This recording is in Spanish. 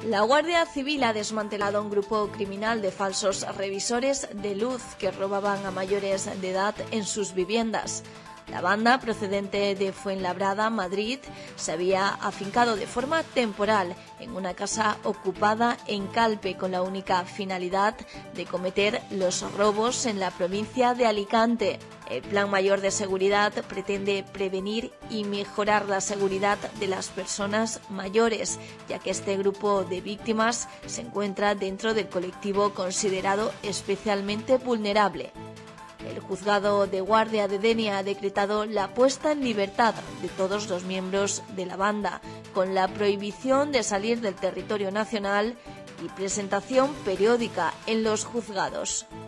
La Guardia Civil ha desmantelado un grupo criminal de falsos revisores de luz que robaban a mayores de edad en sus viviendas. La banda, procedente de Fuenlabrada, Madrid, se había afincado de forma temporal en una casa ocupada en Calpe con la única finalidad de cometer los robos en la provincia de Alicante. El Plan Mayor de Seguridad pretende prevenir y mejorar la seguridad de las personas mayores, ya que este grupo de víctimas se encuentra dentro del colectivo considerado especialmente vulnerable. El juzgado de guardia de Denia ha decretado la puesta en libertad de todos los miembros de la banda, con la prohibición de salir del territorio nacional y presentación periódica en los juzgados.